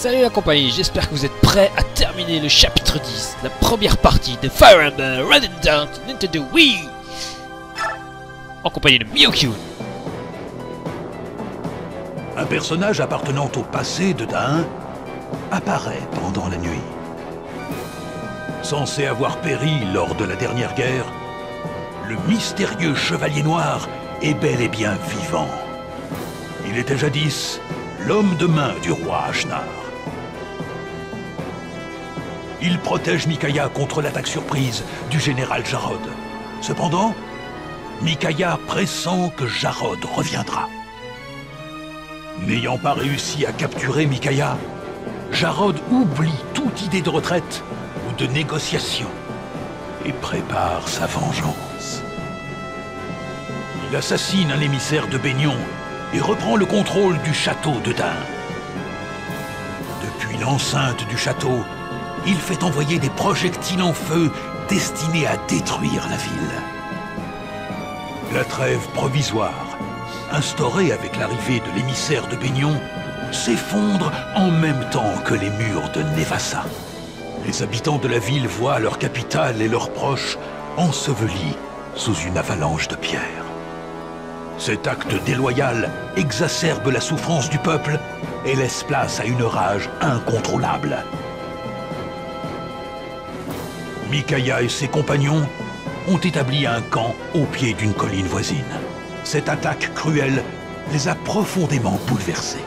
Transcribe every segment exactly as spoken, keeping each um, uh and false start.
Salut la compagnie, j'espère que vous êtes prêts à terminer le chapitre dix, la première partie de Fire Emblem Redemption Nintendo Wii, en compagnie de Miyokyu. Un personnage appartenant au passé de Dain apparaît pendant la nuit. Censé avoir péri lors de la dernière guerre, le mystérieux Chevalier Noir est bel et bien vivant. Il était jadis l'homme de main du roi Ashnar. Il protège Micaiah contre l'attaque surprise du général Jarod. Cependant, Micaiah pressent que Jarod reviendra. N'ayant pas réussi à capturer Micaiah, Jarod oublie toute idée de retraite ou de négociation et prépare sa vengeance. Il assassine un émissaire de Baignon et reprend le contrôle du château de Dain. Depuis l'enceinte du château, il fait envoyer des projectiles en feu destinés à détruire la ville. La trêve provisoire, instaurée avec l'arrivée de l'émissaire de Baignon, s'effondre en même temps que les murs de Nevassa. Les habitants de la ville voient leur capitale et leurs proches ensevelis sous une avalanche de pierres. Cet acte déloyal exacerbe la souffrance du peuple et laisse place à une rage incontrôlable. Micaiah et ses compagnons ont établi un camp au pied d'une colline voisine. Cette attaque cruelle les a profondément bouleversés.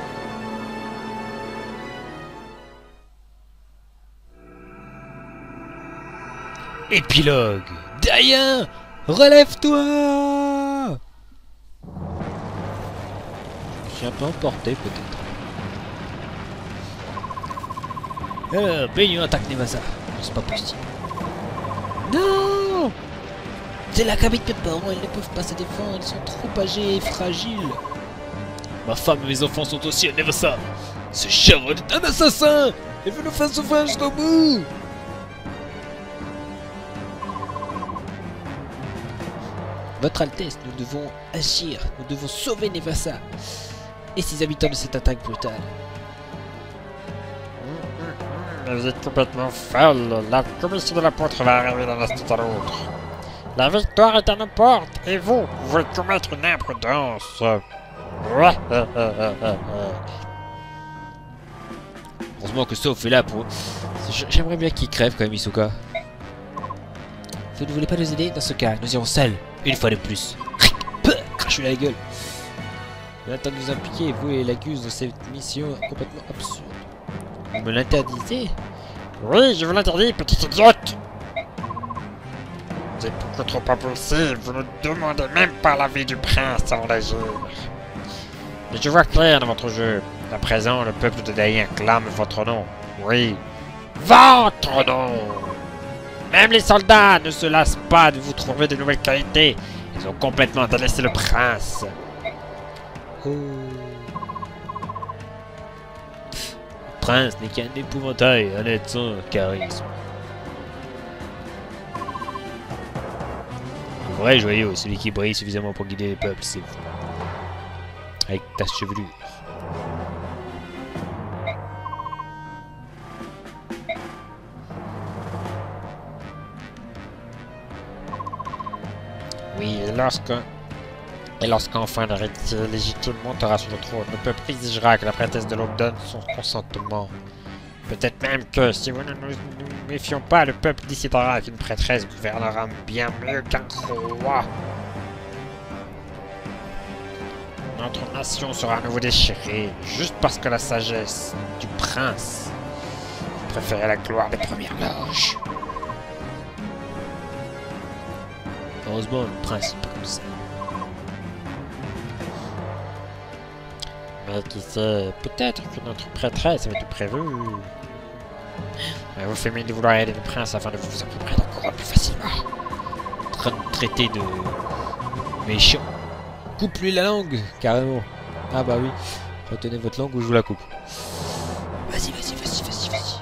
Épilogue. Dain, relève-toi. Je suis un peu emporté peut-être. Alors, Baignon attaque Nevassa. C'est pas possible. Non! C'est la cabine de parents, ils ne peuvent pas se défendre, ils sont trop âgés et fragiles. Ma femme et mes enfants sont aussi à Nevassa. Ce Jarod est un assassin! Il veut nous faire souffrir jusqu'au bout! Votre Altesse, nous devons agir, nous devons sauver Nevassa et ses habitants de cette attaque brutale. Vous êtes complètement folle. La commission de la Poutre va arriver d'un instant à l'autre. La victoire est à nos portes, et vous, vous voulez commettre une imprudence. Heureusement que Soph est là pour... J'aimerais bien qu'il crève quand même, Isuka. Vous ne voulez pas nous aider? Dans ce cas, nous irons seuls, une fois de plus. Crache-lui la gueule. Vous attendez de nous impliquer, vous et Lacus, de cette mission complètement absurde. Vous me l'interdisez? Oui, je vous l'interdis, petite idiote. Vous êtes beaucoup trop impulsif, vous ne demandez même pas l'avis du prince avant d'agir. Mais je vois clair dans votre jeu. À présent, le peuple de Dain clame votre nom. Oui, votre nom. Même les soldats ne se lassent pas de vous trouver de nouvelles qualités. Ils ont complètement délaissé le prince. Oh. Le prince n'est qu'un épouvantail, honnête sans charisme. Le vrai joyau, celui qui brille suffisamment pour guider les peuples, c'est vous. Avec ta chevelure. Oui, et lorsque... Et lorsqu'enfin l'héritier légitime montera sur le trône, le peuple exigera que la prêtresse de l'aube donne son consentement. Peut-être même que, si vous ne nous, nous méfions pas, le peuple décidera qu'une prêtresse gouvernera bien mieux qu'un roi. Notre nation sera à nouveau déchirée, juste parce que la sagesse du prince préférait la gloire des premières loges. Heureusement, le prince n'est pas comme ça. Mais qui sait, peut-être que notre prêtresse avait tout prévu. Vous faites mieux de vouloir aider le prince afin de vous approprier la couronne plus facilement. En train de traiter de méchant. Coupe-lui la langue, carrément. Ah bah oui. Retenez votre langue ou je vous la coupe. Vas-y, vas-y, vas-y, vas-y, vas-y.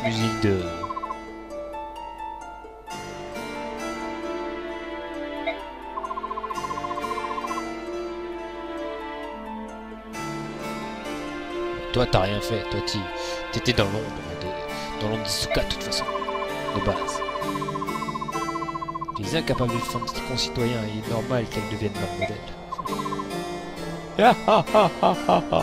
musique de... Toi, t'as rien fait. Toi, t'étais dans l'ombre. De... Dans l'ombre d'Hisoka, de toute façon. De base. Tu es incapable de défendre tes concitoyens et il est normal qu'elles deviennent leur modèle. Ah ah ah ah ah ah.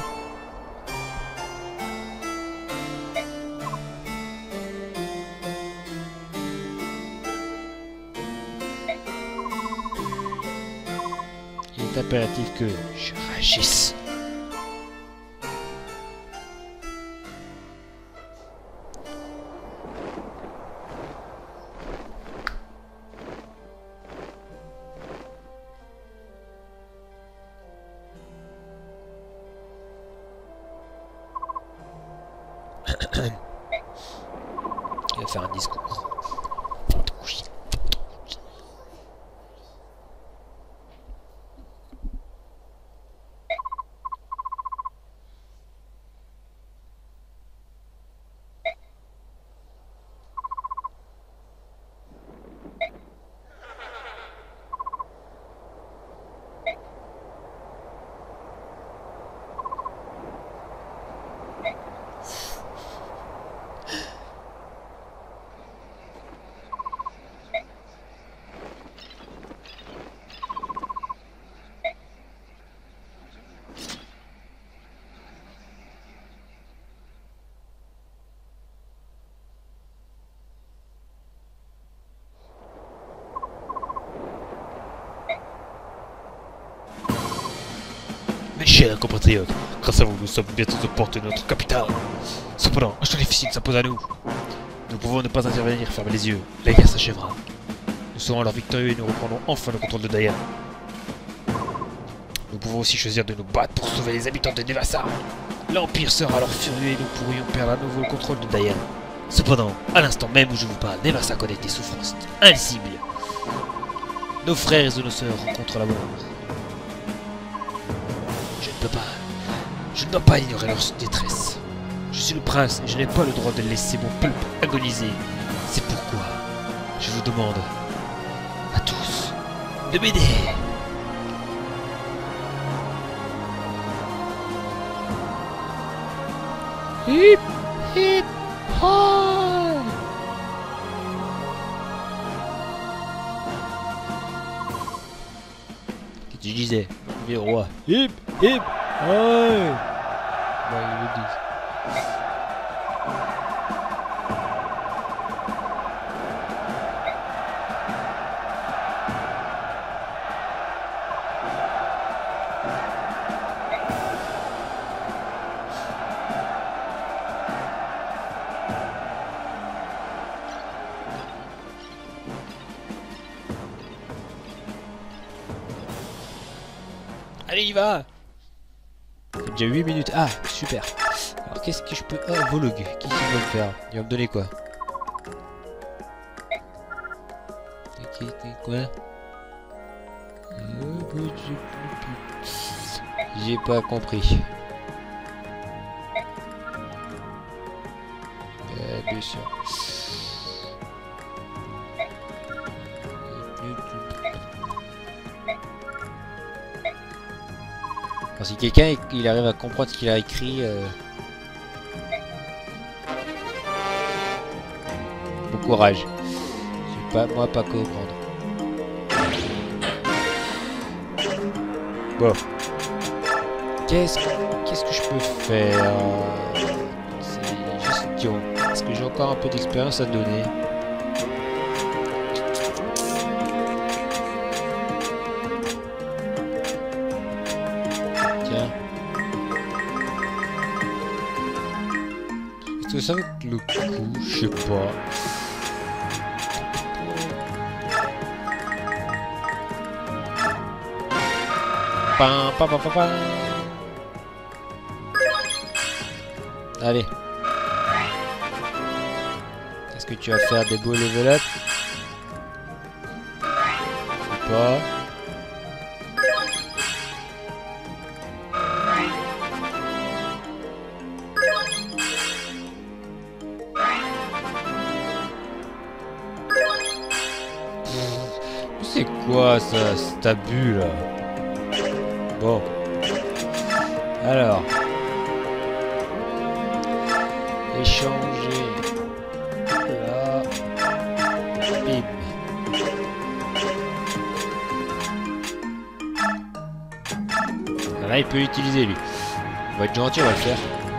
Il est impératif que je réagisse. Il va faire un discours. Mes chers compatriotes, grâce à vous, nous sommes bientôt aux portes de notre capitale. Cependant, un choix difficile s'impose à nous. Nous pouvons ne pas intervenir, fermer les yeux. La guerre s'achèvera. Nous serons alors victorieux et nous reprendrons enfin le contrôle de Dayan. Nous pouvons aussi choisir de nous battre pour sauver les habitants de Nevassa. L'Empire sera alors furieux et nous pourrions perdre à nouveau le contrôle de Dayan. Cependant, à l'instant même où je vous parle, Nevassa connaît des souffrances indicibles. Nos frères et nos sœurs rencontrent la mort. Je ne peux pas. Je ne dois pas ignorer leur détresse. Je suis le prince et je n'ai pas le droit de laisser mon peuple agoniser. C'est pourquoi je vous demande à tous de m'aider. Hip hip hop. Qu'est-ce que tu disais, vieux roi? Hip hip hop. Bah, il le dit. Allez, il va. C'est déjà huit minutes. Ah, super. Alors, qu'est-ce que je peux... Ah, Volog. Qu'est-ce qu'il va me faire? Il va me donner quoi? Ok, quoi? J'ai pas compris. Euh, bien sûr. Alors, si quelqu'un il arrive à comprendre ce qu'il a écrit, euh... bon courage. Je vais pas, moi, pas comprendre. Bon. Qu'est-ce que, qu'est-ce que je peux faire? C'est juste idiot. Est-ce que j'ai encore un peu d'expérience à donner? Tiens. Est-ce que ça va être le coup? Je sais pas. Pam, pam, pam, pam, pam. Allez. Est-ce que tu vas faire des beaux level up? Ou pas? C'est quoi ça, cet abus là? Bon. Alors. Échanger. Là. Bim. Là, il peut l'utiliser lui. On va être gentil, on va le faire.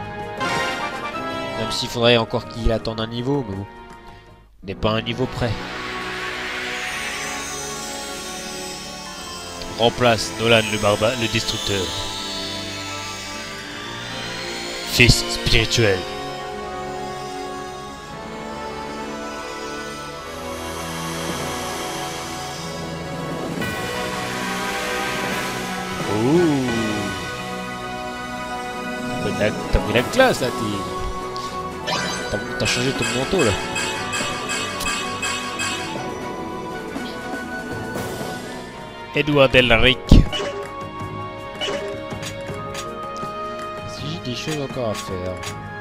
Même s'il faudrait encore qu'il attende un niveau, mais bon. Il n'est pas à un niveau près. Remplace Nolan le barbare, le destructeur. Fils spirituel. Ouh. T'as pris la classe là, t'es... T'as changé ton manteau là. Edouard Elric. Si j'ai des choses encore à faire.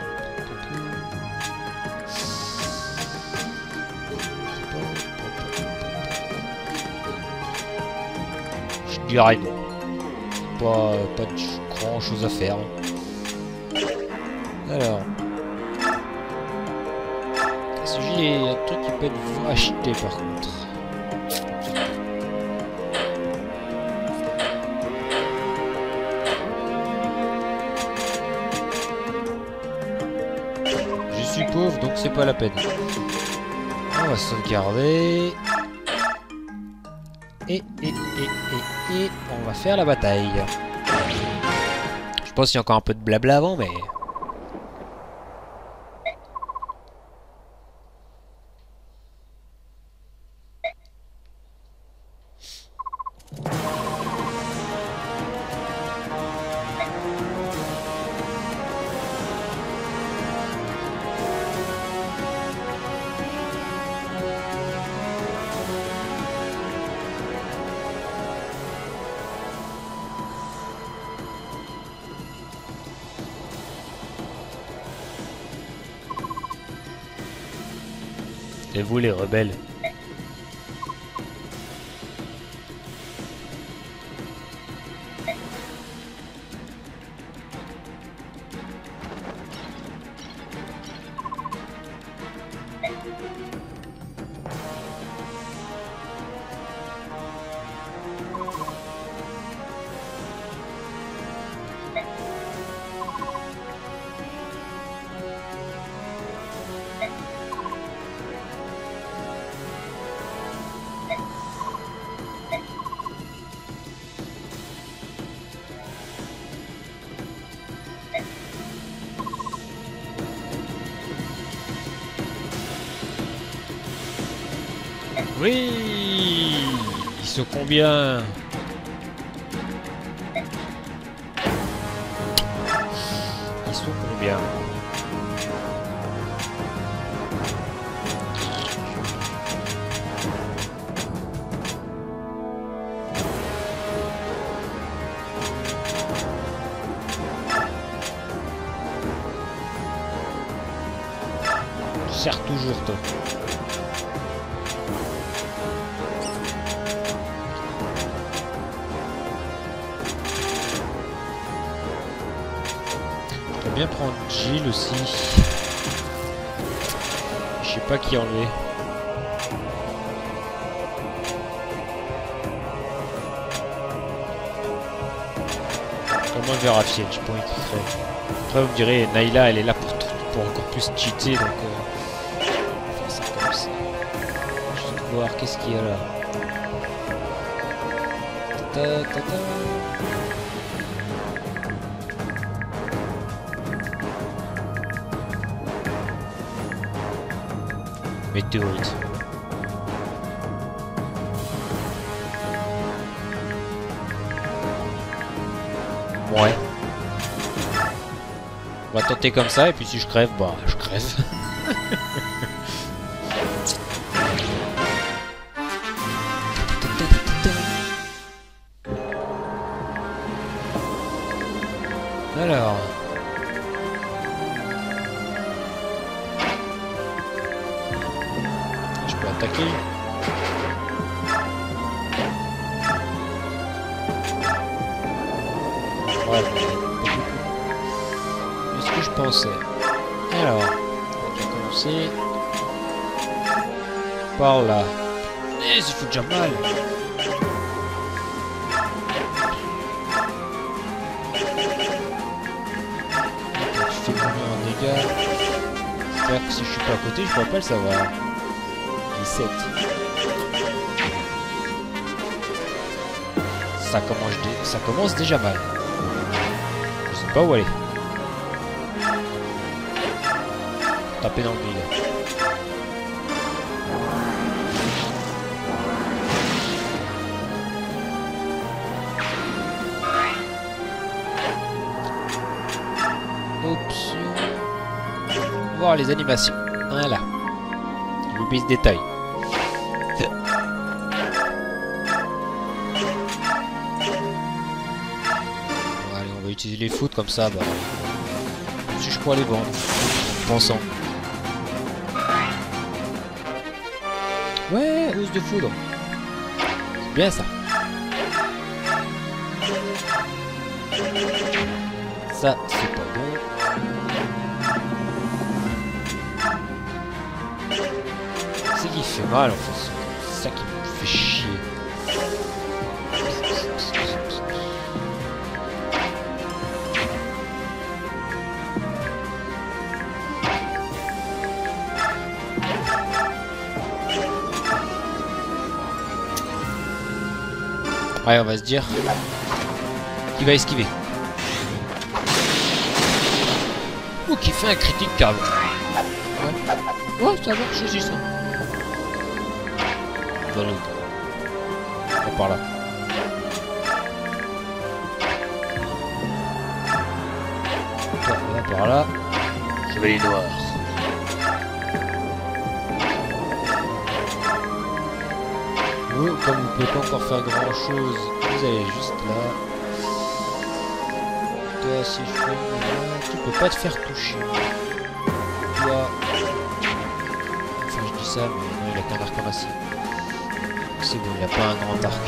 Je dirais non. Pas, pas de grand chose à faire. Alors. Si j'ai un truc qui peut être acheté par contre. Je suis pauvre donc c'est pas la peine. On va sauvegarder. Et, et, et, et, et, on va faire la bataille. Je pense qu'il y a encore un peu de blabla avant, mais... Et vous les rebelles? Oui, ils sont combien? Ils sont combien? Tu sers toujours toi. Bien prendre Jill aussi. Je sais pas qui enlever. Comment vérifier? Je pourrais qu'il crève. Après vous me direz Naila elle est là pour, pour encore plus cheater donc euh, on va faire ça comme ça. Juste voir qu'est-ce qu'il y a là. Ta ta ta. Météorite. Ouais. On va tenter comme ça et puis si je crève, bah je crève. Alors. Je peux attaquer. Ouais, bon, pas beaucoup. Mais ce que je pensais. Alors, on va commencer par là. Eh, il faut déjà mal. Tu fais combien en dégâts? C'est-à-dire que si je suis pas à côté, je pourrais pas le savoir. dix-sept. Ça commence, dé... ça commence déjà mal. Je sais pas où aller. Taper dans le milieu. Option. Voir les animations. Voilà. J'oublie ce détail. Utiliser les foot comme ça, bah si je pourrais les vendre, pensant. Ouais, hausse de foudre. C'est bien ça. Ça, c'est pas bon. C'est qui fait mal en fait. C'est ça qui me fait chier. Ouais, on va se dire qu'il va esquiver. Ou qui fait un critique carrément. Ouais, ouais, ça marche aussi ça. Voilà. On va par là. Toi, on va par là. Chevalier noir. Vous, comme vous pouvez pas encore faire grand chose, vous allez juste là. Toi, si je fais là, tu peux pas te faire toucher. Toi, enfin je dis ça, mais non, il a qu'un arc en acier. C'est bon, il a pas un grand arc. De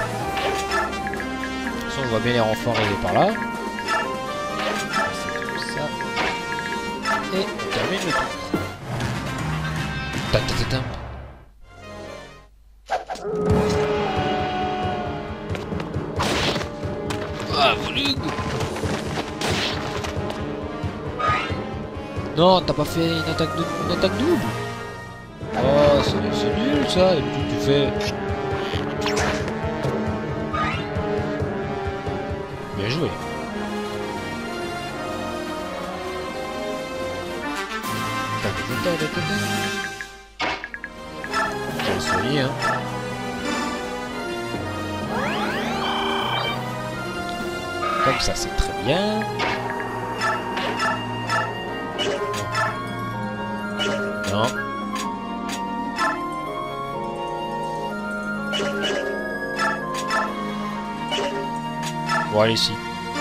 toute façon, on voit bien les renforts arriver par là. C'est comme ça. Et on termine le tour. Ta ta ta ta. Ah, Volug! Non, t'as pas fait une attaque, de... une attaque double? Oh, c'est nul ça! Et puis tu fais... Bien joué! J'ai soigné, hein! Comme ça, c'est très bien. Non. Bon, allez, ici.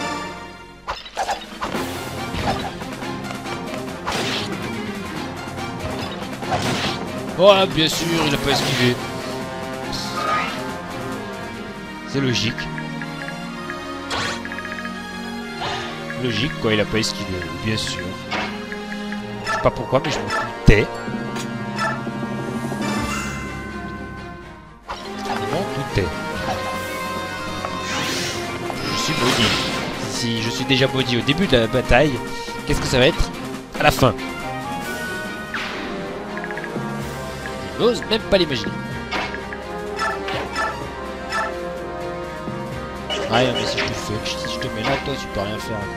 Oh, bien sûr, il n'a pas esquivé. C'est logique. Logique, quoi, il a pas esquivé, bien sûr. Je sais pas pourquoi, mais je m'en doutais. Je m'en doutais. Je suis maudit. Si je suis déjà maudit au début de la bataille, qu'est-ce que ça va être à la fin? Je n'ose même pas l'imaginer. Ouais, mais si je te fais, si je te mets là, toi, tu peux rien faire à côté.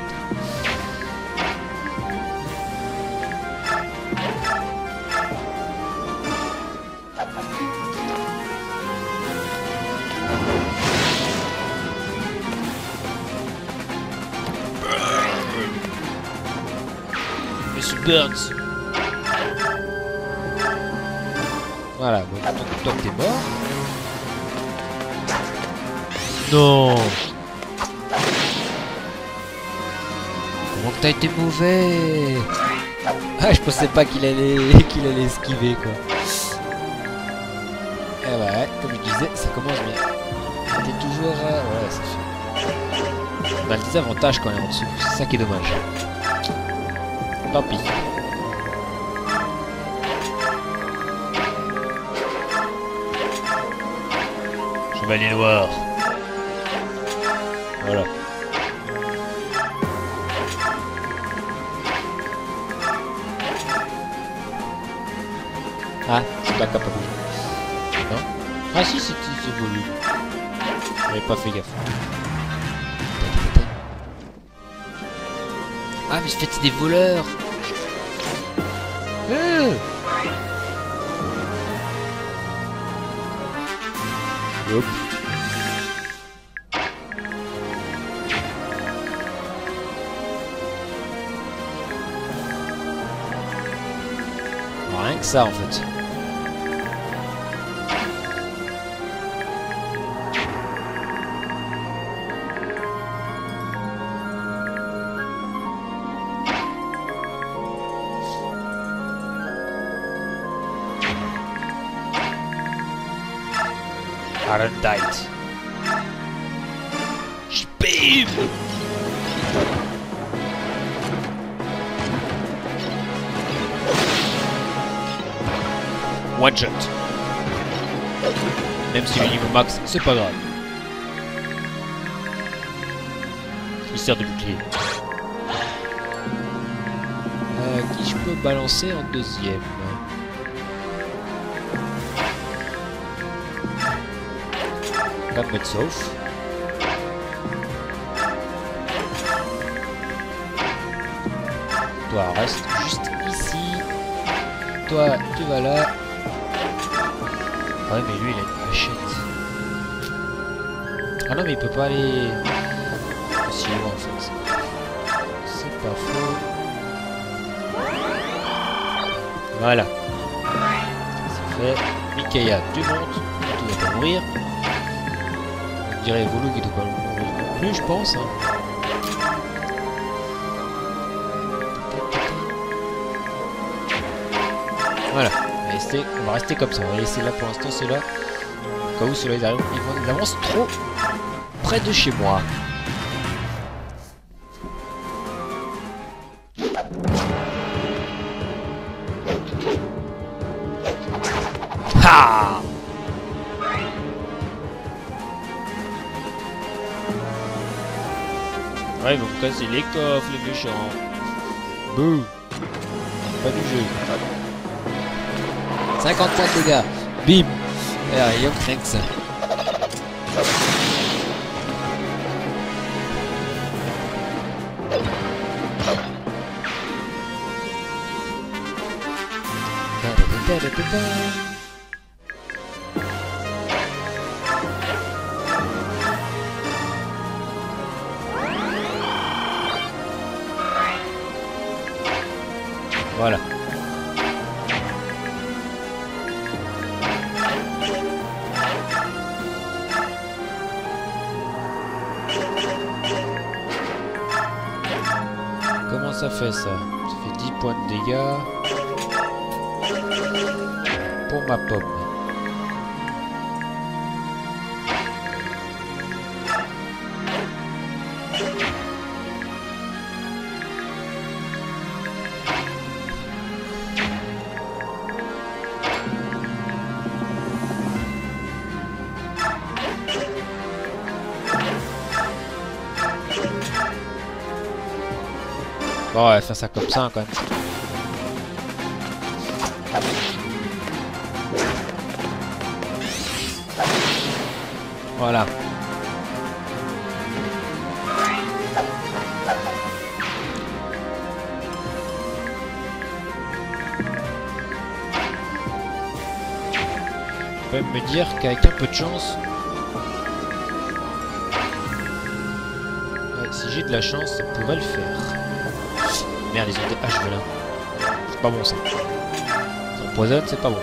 Monsieur Burns. Voilà, bon, donc toi t'es mort. Non. Comment que t'as été mauvais? Ah, je pensais pas qu'il allait qu'il allait esquiver quoi. Et ouais, comme je disais, ça commence bien. C'était toujours... Euh, ouais, ça fait... On a le désavantage quand même en dessous, c'est ça qui est dommage. Tant pis. Chevalier noir. Voilà. Ah, c'est pas capable. Non? Ah si, c'est évolué. J'avais pas fait gaffe. Ah mais je fais des voleurs. Euh Hop. Rien que ça en fait. Arendite. Bim. One shot. Même si le niveau max, c'est pas grave. Il sert de bouclier. Euh, qui je peux balancer en deuxième? Pas me mettre sauf. Toi, reste juste ici. Toi, tu vas là. Ouais, mais lui, il a une machette. Ah non, mais il peut pas aller aussi loin, en fait. C'est pas faux. Voilà. C'est fait. Mikaïa, tu montes. Tu vas pas mourir. Je dirais Volo qui doit pas mourir non plus, je pense. Hein. Voilà. On va, rester, on va rester comme ça. On va laisser là pour l'instant ceux-là. Au cas où ceux-là ils arrivent, ils avancent trop près de chez moi. Ha! Ouais, ils vont me casser les coffres, les méchants. Bouh! Pas du jeu. cinquante-cinq dégâts. Bim! Et rien que rien que ça. Voilà. Comment ça fait ça? Ça fait dix points de dégâts pour ma pomme. Bon, on va faire ça comme ça quand même. Voilà. On peut me dire qu'avec un peu de chance, ouais, si j'ai de la chance, ça pourrait le faire. Merde, ils ont des haches velin. C'est pas bon ça. Ils empoisonnent, c'est pas bon.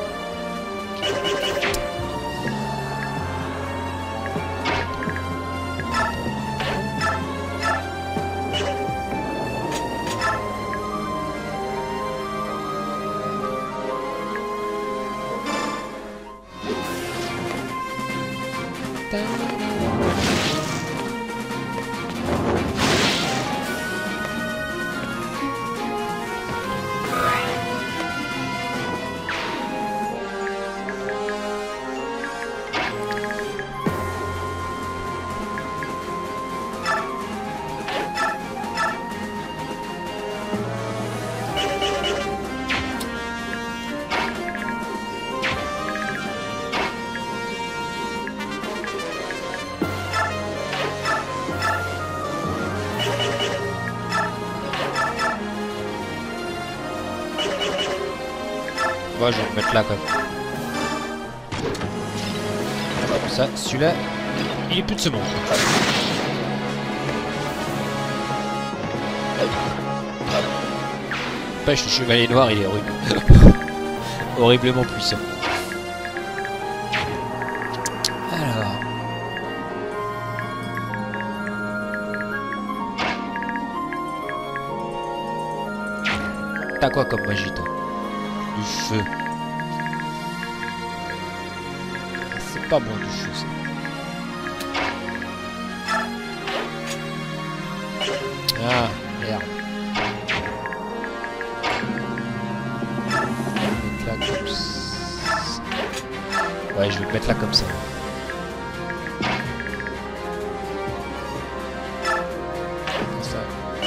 Ouais, je vais le mettre là quand même. Comme ça, celui-là, il est plus de ce monde. Pêche, le chevalier noir, il est horrible. Horriblement puissant. Alors. T'as quoi comme magie, toi? Du feu. C'est pas bon du feu, ça. Ah, merde. Je vais le mettre là comme ça. Ouais, je vais le mettre là comme ça. Comme ça.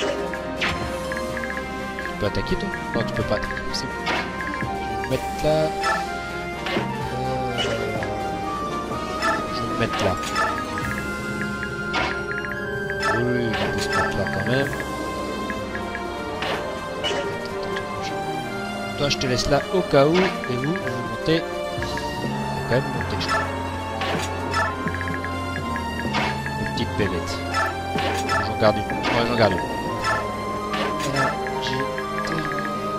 Tu peux attaquer, toi? Non, tu peux pas attaquer. C'est bon. Je vais le mettre là. Euh... Je vais le mettre là. Oui, on peut se mettre là quand même. Toi, je te laisse là au cas où. Et vous, vous montez. Quand même monter, je crois. Une petite bébête. J'en garde une. Ouais, j'en garde une. Voilà, j'ai terminé.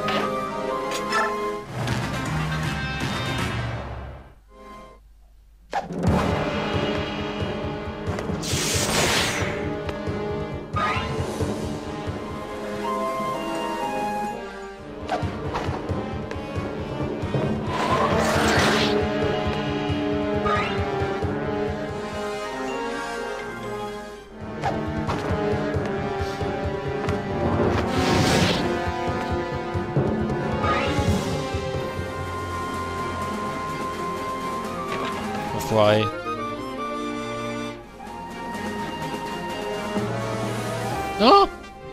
Enfoiré. Non!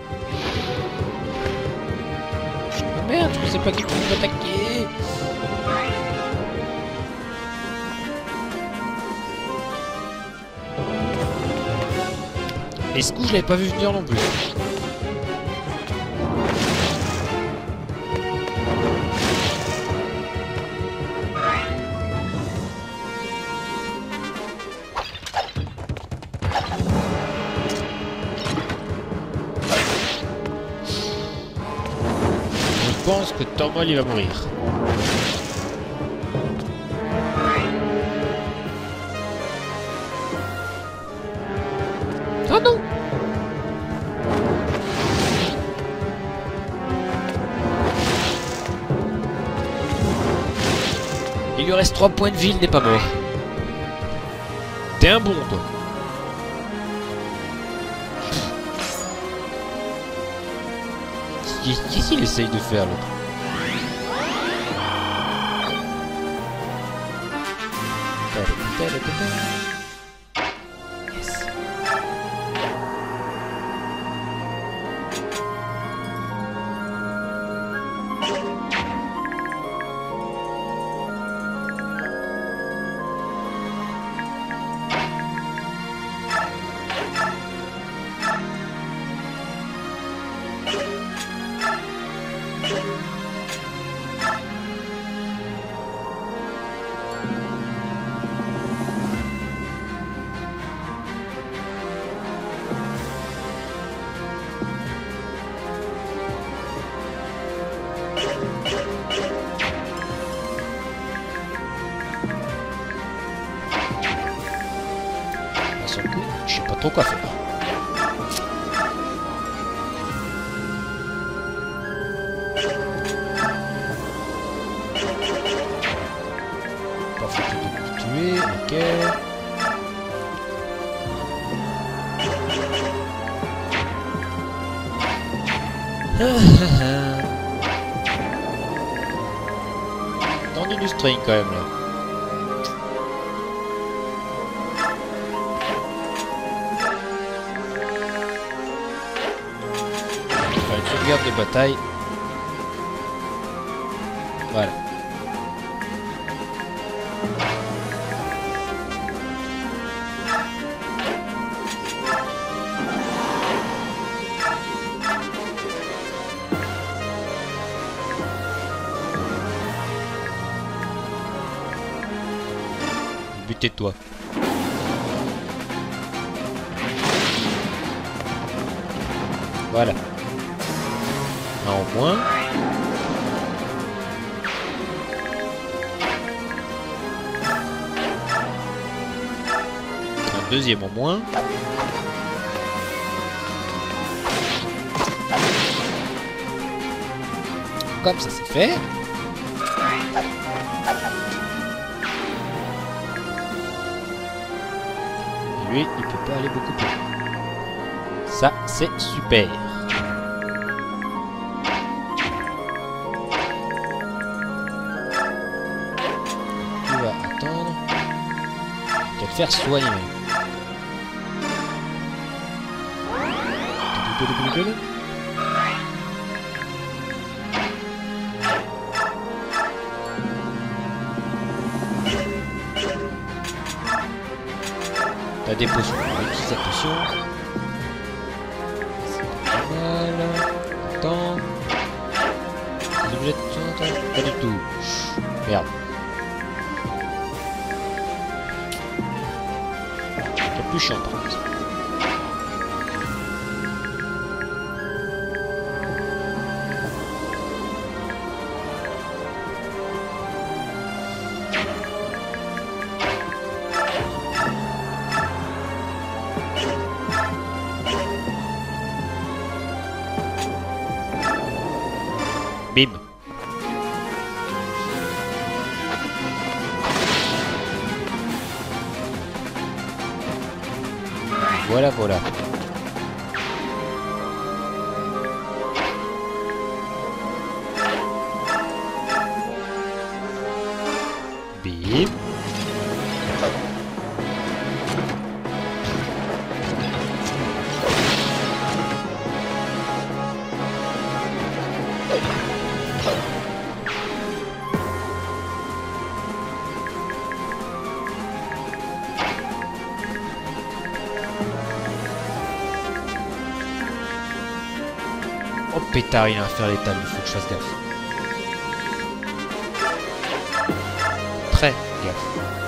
Oh merde, je sais pas qui peut m'attaquer. Et ce coup, je l'avais pas vu venir non plus. Je pense que Tormol il va mourir. Oh non! Il lui reste trois points de vie, il n'est pas mort. T'es un bon, toi. Qu'est-ce qu'il essaye de faire, l'autre? Yes. Je sais pas trop quoi faire. Pas foutu de le tuer, ok. Tendu du string quand même là. Sauvegarde de bataille. Voilà. but tais-toi. Voilà. Un au moins. Un deuxième au moins. Comme ça c'est fait. Et lui, il peut pas aller beaucoup plus loin. Ça, c'est super. Tu vas attendre. Tu vas te faire soigner. T'as des potions, on va utiliser la potion. C'est pas mal. Attends. Les objets de... Pas du tout. Merde. C'est plus chiant par contre. Bim. Voilà, voilà. Bim. Oh pétard, il a un fer létal, il faut que je fasse gaffe. Très gaffe.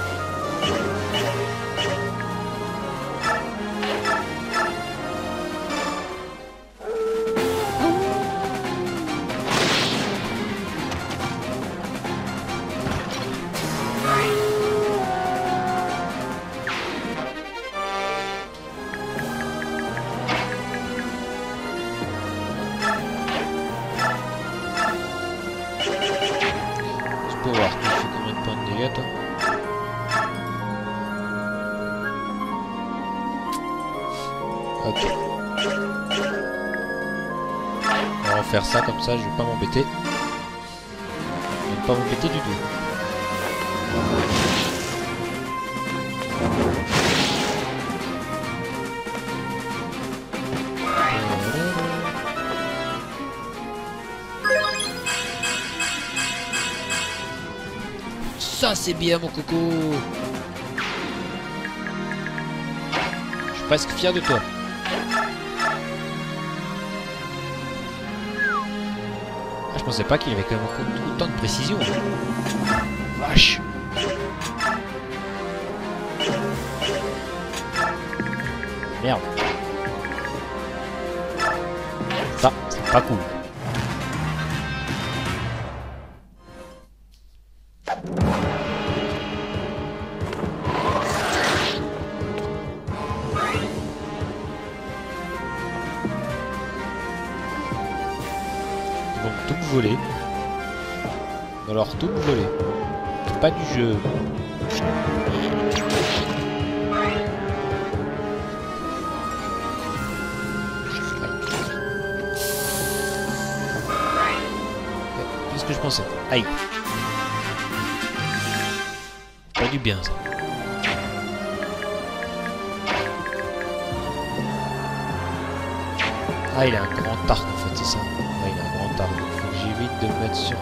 Pour voir, tu fais combien de points de dégâts toi? Ok. On va faire ça comme ça, je vais pas m'embêter. Je vais pas m'embêter du tout. Ça c'est bien mon coco. Je suis presque fier de toi. Ah, je pensais pas qu'il avait quand même autant de précision. Vache. Merde. Ça, c'est pas cool. Ils vont tout me voler. Alors tout me voler. C'est pas du jeu. Qu'est-ce que je pensais? Aïe. Pas du bien ça. Ah, il a un grand arc en fait, c'est ça. Ouais, il a un grand arc. Il faut que j'évite de me mettre sur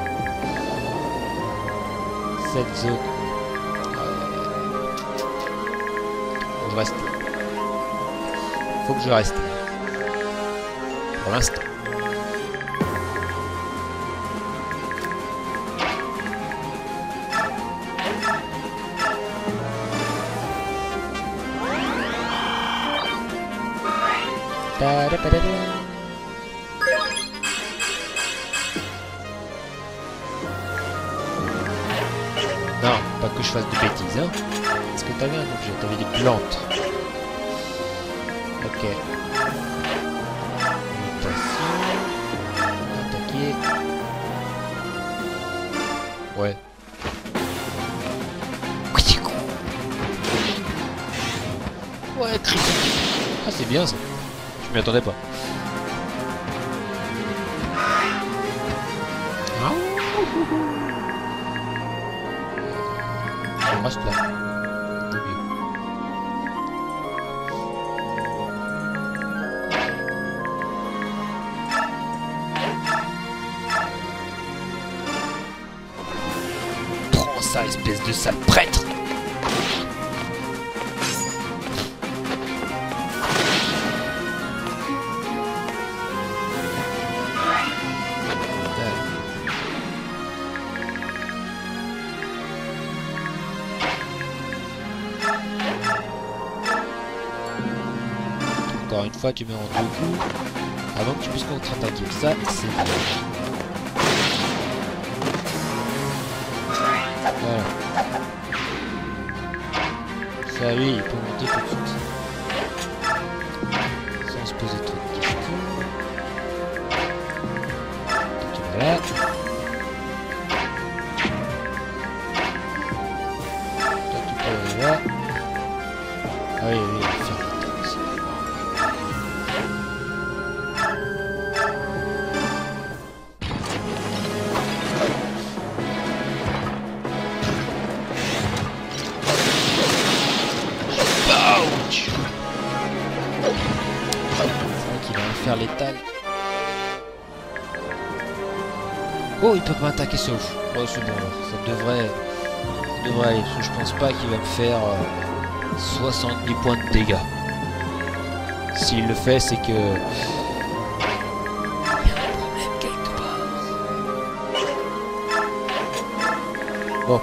cette zone. Faut que je reste. Faut que je reste. Pour l'instant. Non, pas que je fasse de bêtises, hein. Est-ce que t'avais un objet? T'avais des plantes. Ok. Mutation. Attaquer. Ouais. Ouais, critique. Ah, c'est bien ça. Je m'y attendais pas. Ah. On reste là. C'est mieux. Prends ça, espèce de sale prêtre. Encore une fois, tu mets en deux coups avant que tu puisses contre-attaquer. Ça, c'est bien. Voilà. Ça, lui, il peut monter tout de suite. Sans se poser trop de questions. Donc, voilà. Toi, tu peux aller là. Ah oui, oui, il va faire le temps aussi. Faire létal. Oh, il peut pas m'attaquer sauf. Oh, c'est bon, ça devrait, ça devrait aller. Parce que je pense pas qu'il va me faire euh, soixante-dix points de dégâts. S'il le fait, c'est que... il y a un problème quelque part. Bon.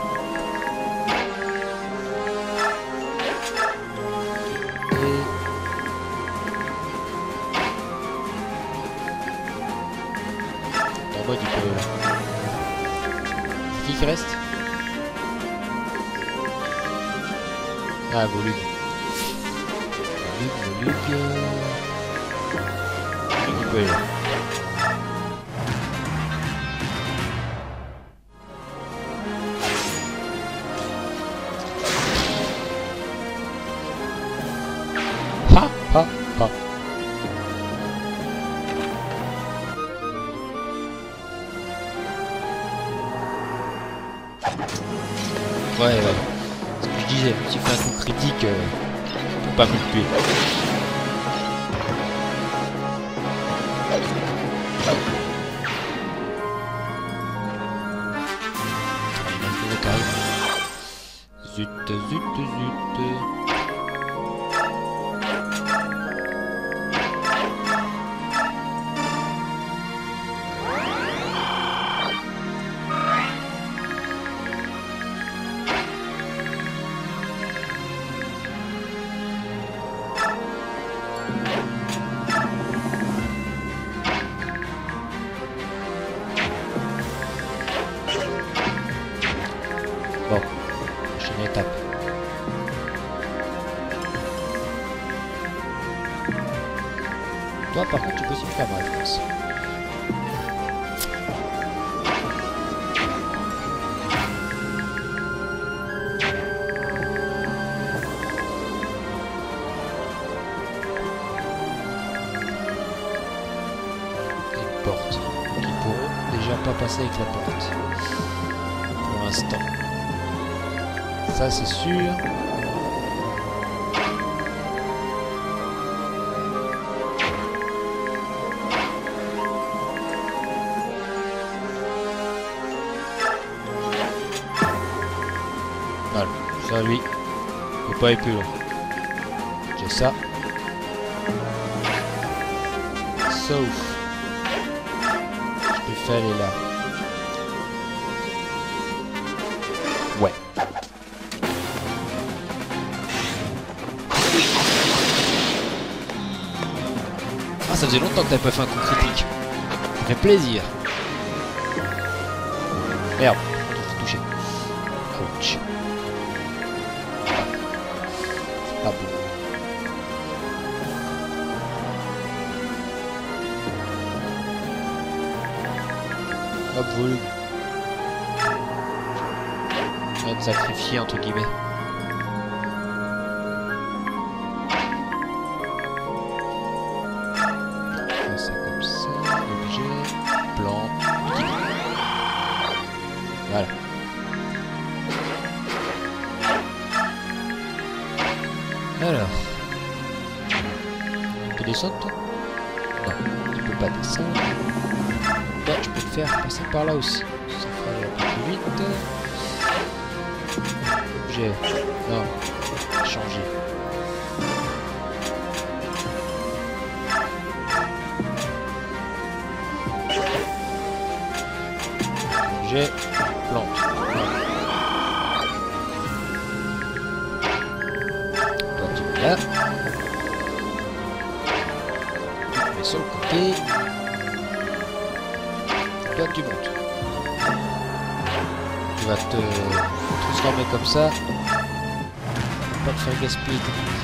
Du coup, c'est qui qui reste? Ah, Volug. Volug, Volug. Volug, il peut aller là. Ha ha ha. Ouais, ouais. Ce que je disais, si tu fais un coup critique, euh, tu peux pas me le tuer. Zut, zut, zut. Bon, prochaine étape. Toi, par contre, tu peux aussi me faire mal, je pense. Une porte. Qui pourront déjà pas passer avec la porte. Pour l'instant. Ça, c'est sûr. Voilà, ça lui, il peut pas aller plus loin. J'ai ça. Sauf, je te fais aller là. Ouais. ça faisait longtemps que t'avais pas fait un coup critique. Ça fait plaisir. Merde, je suis touché. Ouch. C'est pas bon. Hop, volume. Je vais te sacrifier entre guillemets. Faire ça comme ça. Objet. Plante. Voilà. Alors. Tu peux descendre toi? Non, tu peux pas descendre. Toi, je peux te faire passer par là aussi. Ça fera un peu plus vite. Objet. Non. Changer. Objet. Plante. Toi, tu es là. Tu te mets sur le côté. Toi, tu montes. Tu vas te transformer comme ça. Pas te faire gaspiller tes trucs.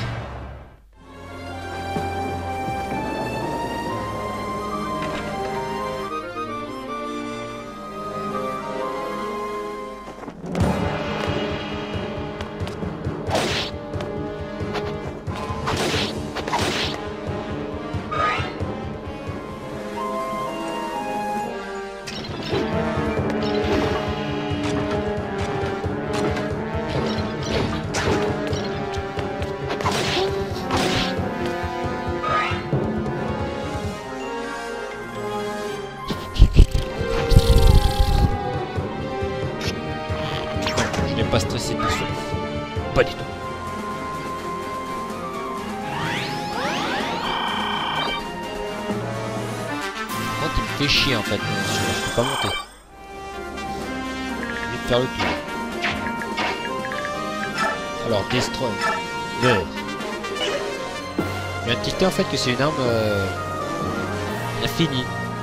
Pas stressé du tout. Pas du tout. Quand il me fait chier en fait, je peux pas monter. Je vais faire le tour. Alors, destroy. Meurs. Je viens de tilter en fait que c'est une arme euh, infinie.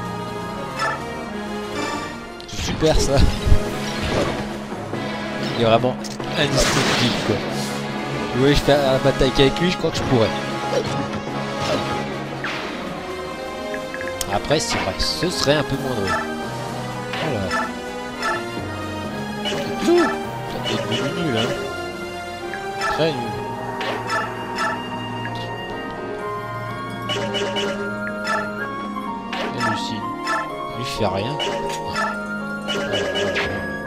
C'est super ça. Il est vraiment indestructible quoi. Vous voyez, je fais la bataille avec lui, je crois que je pourrais. Après, c'est vrai, ce serait un peu moins drôle. Voilà. C'est tout. Ça fait devenu nul, hein. Très nul. Hallucine. Il lui fait rien. Voilà, voilà.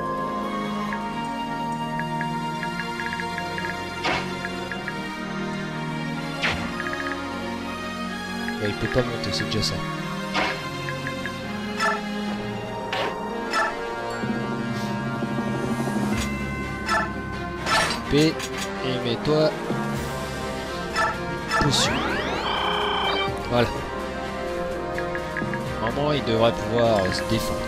Il peut pas monter, c'est déjà ça. P et mets-toi une potion. Voilà. Normalement, il devrait pouvoir euh, se défendre.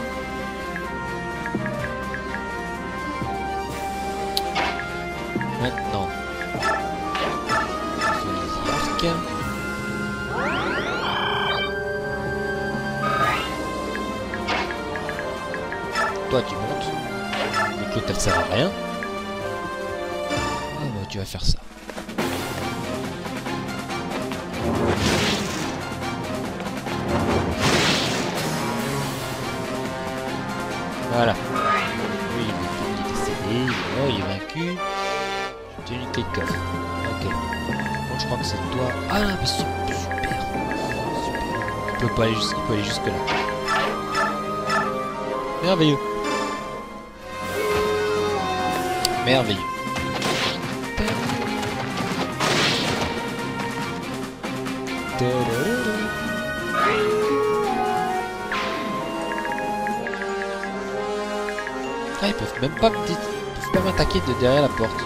Maintenant, on fait les arcs. Toi tu montes, mais que ça sert à rien. Ah bah tu vas faire ça. Voilà. Oui, il est décédé, oh, il est vaincu. J'ai une clé de coffre. Ok. Bon, je crois que c'est toi. Ah mais super. Super. Il peut pas aller jusqu'à, il peut aller jusque là. Merveilleux. Merveilleux. Ah, ils peuvent même pas me ils peuvent pas m'attaquer de derrière la porte.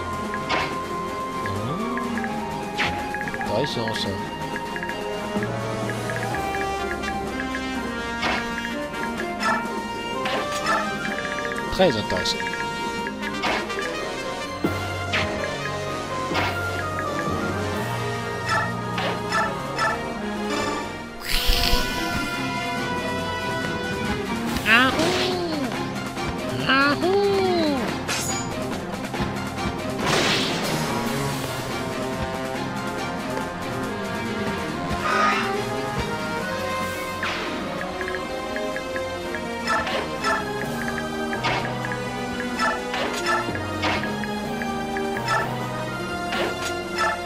Intéressant ça. Très intéressant.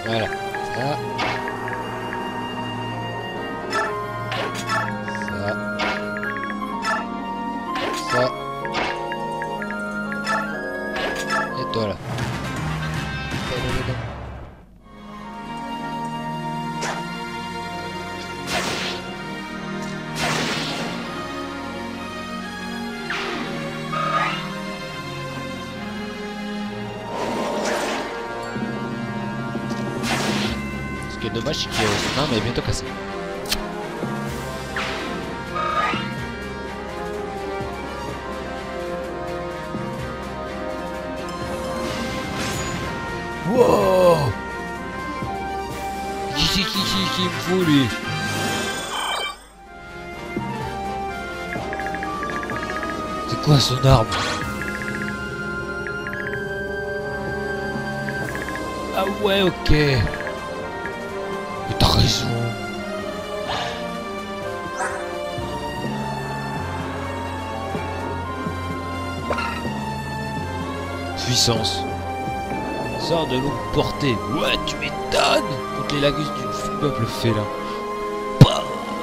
Voilà. Ça. Ça. Ça. Et toi là. Ce qui est dommage, c'est que son arme est bientôt cassée. Wow! Qui c'est qui, qui, qui me fout lui? C'est quoi son arme? Ah ouais, ok. Mais t'as raison. Puissance. Sort de longue portée. Ouais, tu m'étonnes. Contre les lagus du peuple félin. Bah.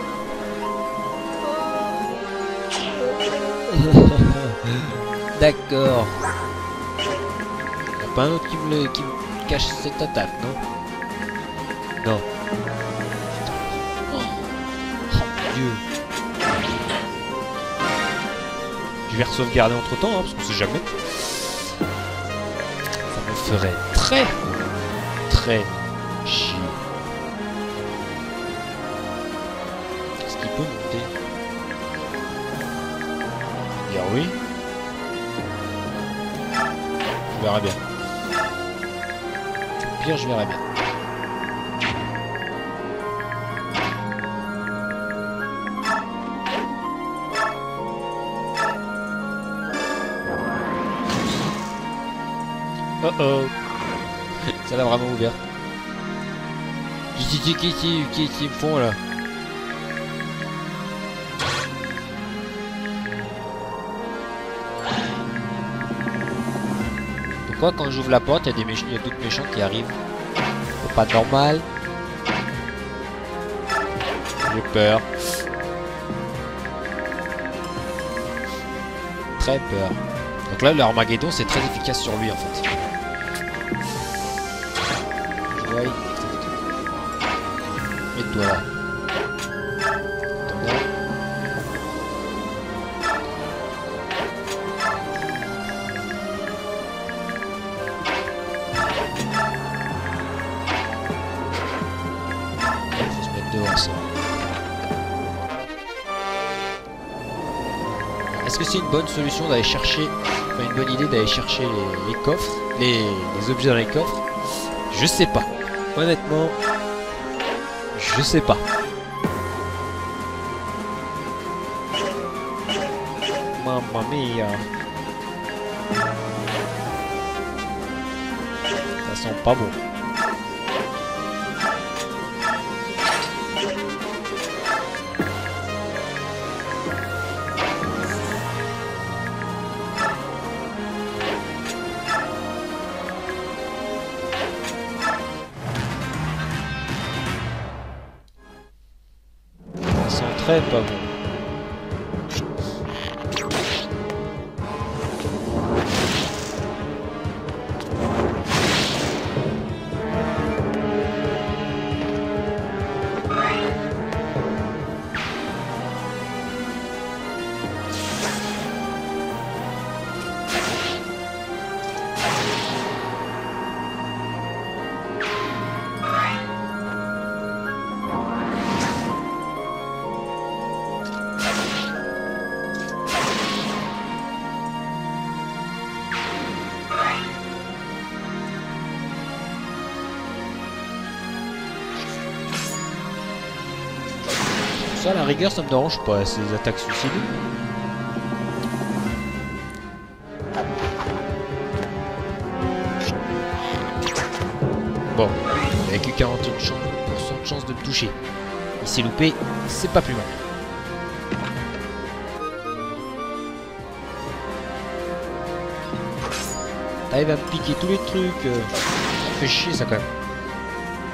D'accord. Y'a pas un autre qui me, le, qui me cache cette attaque, non? Non. Oh, oh Dieu. Je vais re-sauvegarder entre temps, hein, parce qu'on sait jamais. Ça me ferait très, très chier. Qu'est-ce qu'il peut monter? Dire oui. Je verrai bien. Au pire, je verrai bien. Oh oh. Ça l'a vraiment ouvert. Qui qui qui qui qui qui me font là? Pourquoi quand j'ouvre la porte, il y a des méchants, il y a d'autres méchants qui arrivent? C'est pas normal. J'ai peur. Très peur. Donc là, l'Armageddon, c'est très efficace sur lui en fait. Je vois, mets-toi là. Attends là. Il faut se mettre dehors ça. Est-ce que c'est une bonne solution d'aller chercher, enfin une bonne idée d'aller chercher les, les coffres, les, les objets dans les coffres? Je sais pas. Honnêtement, je sais pas. Mamma mia. Ça sent pas bon. Très pas bon. Ça, à la rigueur, ça me dérange pas, ces attaques suicides. Bon, il n'y a que quarante et un pour cent de chance de me toucher. Il s'est loupé, c'est pas plus mal. Ah, il va me piquer tous les trucs. Ça fait chier ça quand même.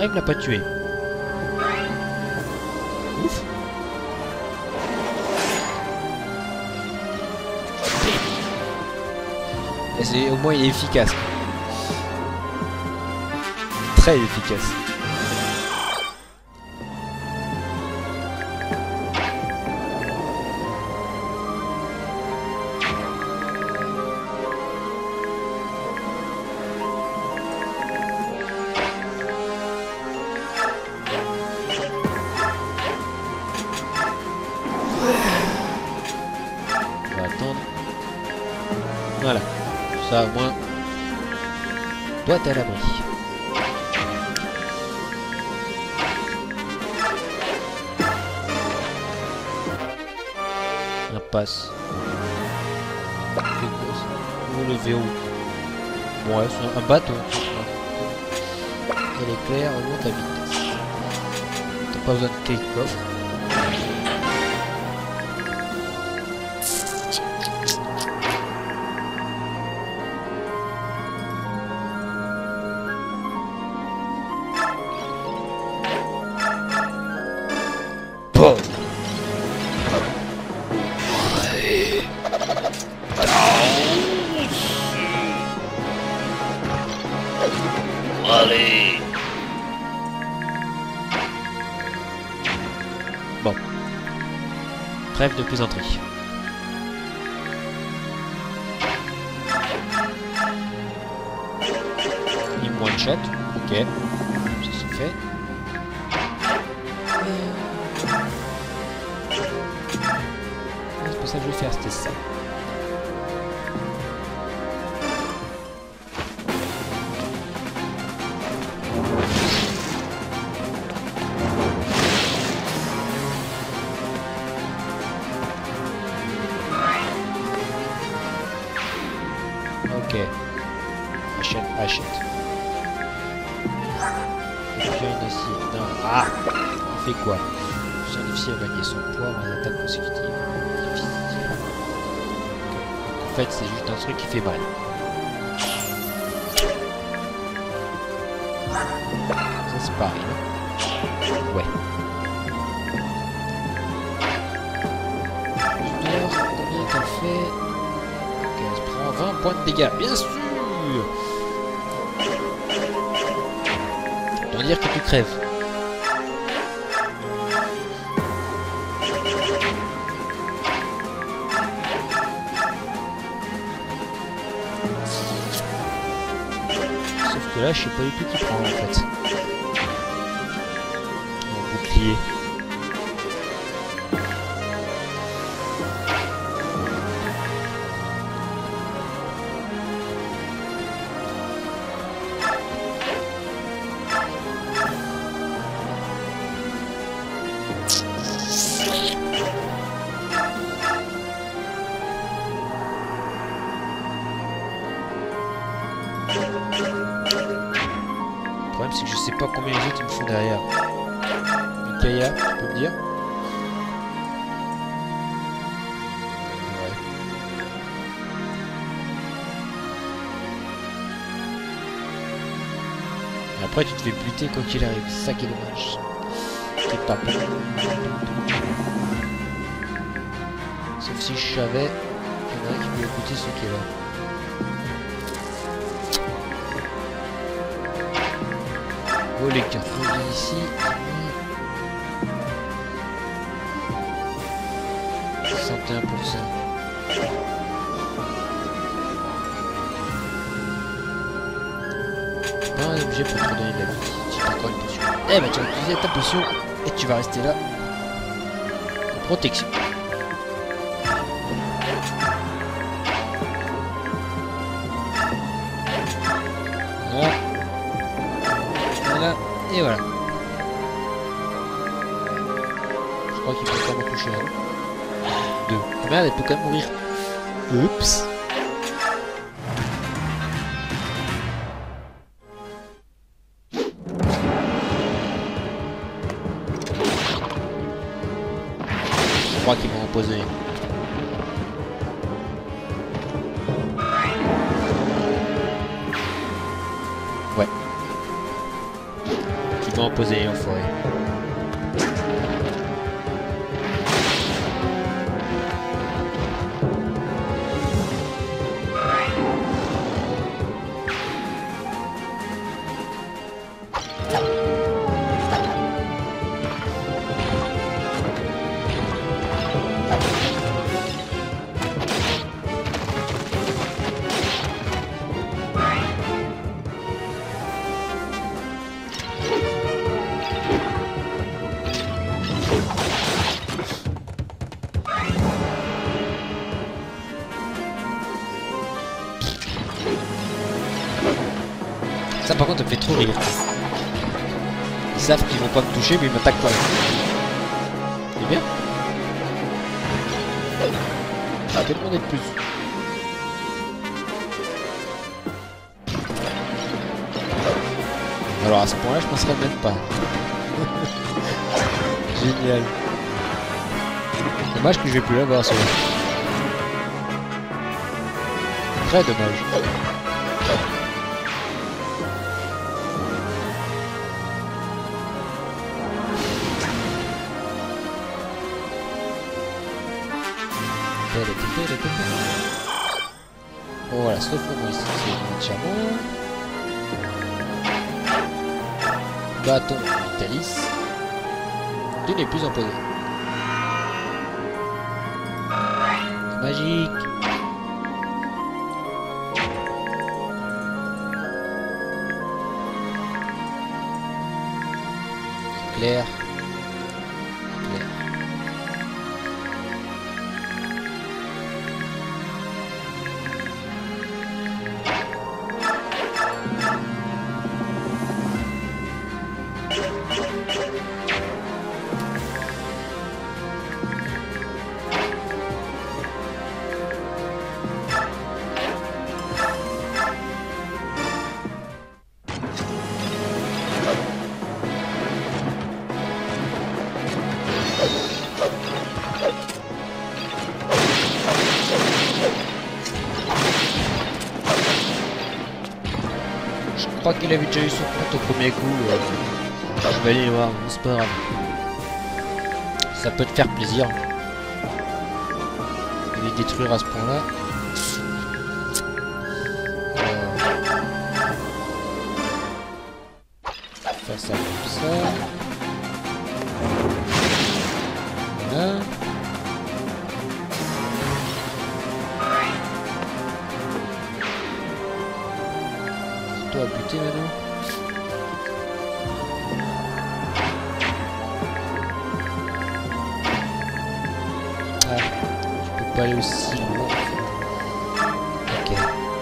Ah, il me l'a pas tué. Ouf. Et c'est, au moins il est efficace. Très efficace. On va attendre. Voilà. Ça au moins doit être à l'abri. Impasse. Où le verrou? Ouais, c'est un bateau. Elle est claire, remonte la vitesse. T'as pas besoin de quelques coffres. Bon. Allez. Bon. Trêve de plaisanterie. Il me one shot. Ok. Ça c'est fait. C'est pour ça que je vais faire, c'était ça. Ok. Achète, achète. Et puis une aussi. Non. Ah! On fait quoi? C'est difficile à manier son poids en attaque consécutive. Difficile. Donc, en fait, c'est juste un truc qui fait mal. Ça, c'est pareil, non? Ouais. Junior, combien t'as fait? Ok, elle se prend vingt points de dégâts, bien sûr! Ça veut dire que tu crèves. Sauf que là, je sais pas du tout qui prend en fait. Mon bouclier. Le problème c'est que je sais pas combien les autres ils me font derrière. Mikaya, tu peux me dire? Ouais. Et après tu te fais buter quoi qu'il arrive, c'est ça qui est dommage. C'est pas bon. Sauf si je savais qu'il y en a un qui peut écouter ce qui est là. Oh les cartes reviennent ici. soixante et un pour cent. Pas un objet pour te donner de la vie. J'ai encore une potion. Eh bah tu vas utiliser ta potion et tu vas rester là. En protection. Voilà. Voilà. Et voilà. Je crois qu'il peut pas me toucher. Hein. Deux. Ah merde, elle peut quand même mourir. Oups. Je crois qu'ils vont empoisonner. Ouais. Tu vas en poser en forêt. Ça par contre ça me fait trop rire. Ils savent qu'ils vont pas me toucher mais ils m'attaquent quand même. C'est bien. Ah, quel monde est de plus. Alors à ce point là je penserais même pas. Génial. Dommage que je vais plus l'avoir celui-là. Très dommage. Bon, voilà, sauf pour moi ici, c'est mon chameau. Bâton Vitalis. Tu n'es plus empoisonné. Magique. Clair. Clair. Je crois qu'il avait déjà eu son compte au premier coup. Euh, je vais aller voir, c'est pas grave. Ça peut te faire plaisir. Je vais détruire à ce point là. Euh, faire ça comme ça. Voilà. Toi à buter maintenant. Ah, je peux pas aller aussi loin. Ok.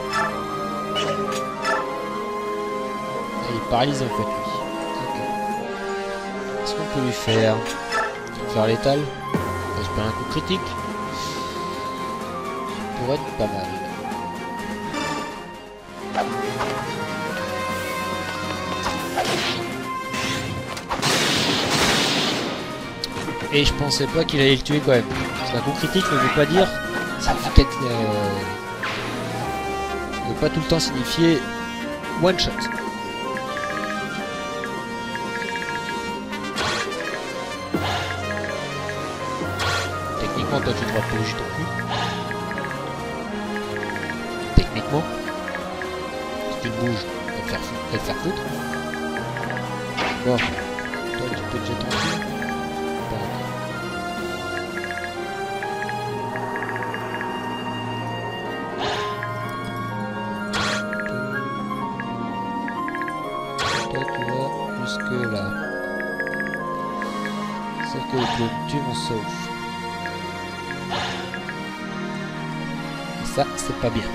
Ah, il est paralysé en fait lui. Ok. Qu'est-ce qu'on peut lui faire? Faire létal? J'espère un coup critique. Ça pourrait être pas mal. Et je pensais pas qu'il allait le tuer quand même. Parce qu'un coup critique ne veut pas dire... Ça veut, euh, ne veut pas tout le temps signifier one shot. Techniquement toi tu devras pas bouger ton cul. Techniquement. Si tu te bouges, tu vas te faire foutre. Te faire foutre. Bon. Toi tu peux te jeter ton cul. Là. Sauf que le tue mon sauf. Et ça, c'est pas bien.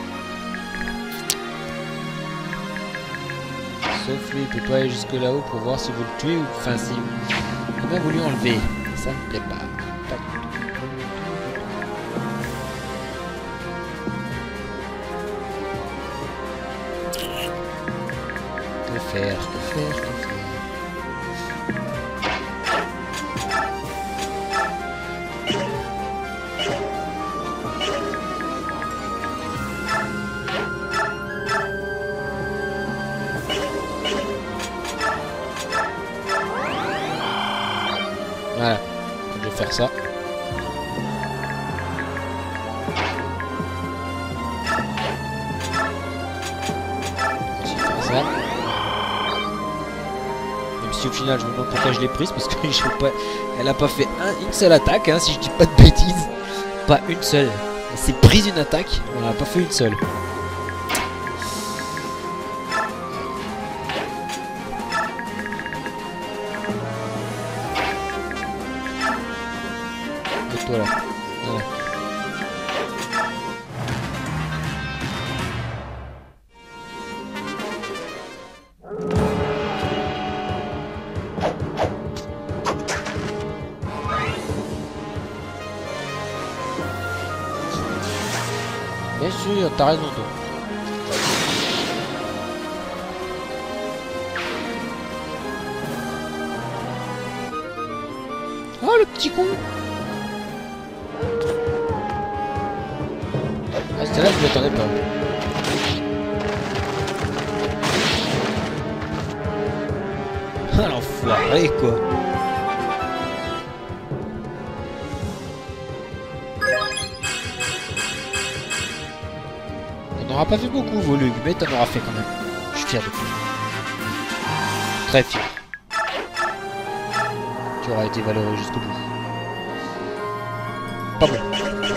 Sauf lui, il peut pas aller jusque là-haut pour voir si vous le tuez ou... Enfin, si... Comment vous lui enlevez? Ça me plaît pas. Pas du tout. Que faire? Que faire? Que faire? fan. Même si au final je me demande pourquoi je l'ai prise parce que je sais pas, elle a pas fait un, une seule attaque hein, si je dis pas de bêtises. Pas une seule. Elle s'est prise une attaque, elle a pas fait une seule. Et toi là. Voilà. Bien sûr, t'as raison toi. Oh le petit con. Ah c'était là je m'y attendais pas. Ah l'enfoiré quoi. T'en auras pas fait beaucoup Volug, mais t'en auras fait quand même. Je suis fier de toi. Très fier. Tu auras été valeureux jusqu'au bout. Pas bon.